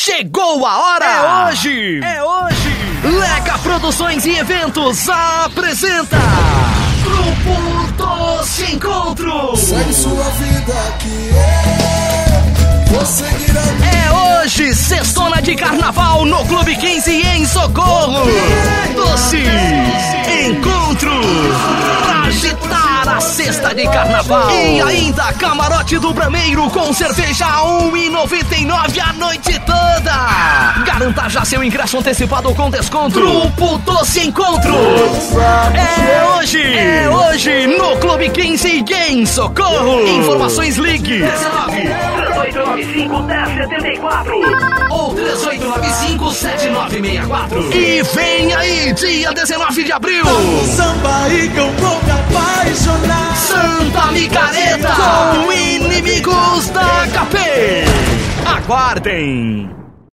Chegou a hora! É hoje! É hoje! Leca Produções e Eventos apresenta Grupo Doce Encontro! Segue sua vida que vou seguir a minha. É hoje, sextona de carnaval no Clube 15 em Socorro! Doce Encontro! Pra agitar a sexta de carnaval! E ainda camarote do Brameiro com cerveja a R$1,99 a noite toda! Garanta já seu ingresso antecipado com desconto! Grupo Doce Encontro! É hoje no Clube 15 em Socorro! Informações ligue 19 3895-1074 ou 3895-7964. E vem aí, dia 19 de abril, Samba e que eu vou me apaixonar. Santa Micareta com Inimigos da HP. Aguardem!